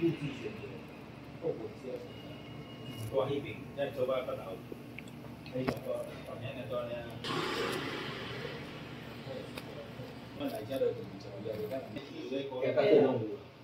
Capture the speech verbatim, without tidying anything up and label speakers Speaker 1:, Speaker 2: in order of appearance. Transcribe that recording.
Speaker 1: 自选择，后果是要承担。多一饼，在周八不倒，可以讲说，当年那段呢，我们大家都比较要有点，有些国家都弄。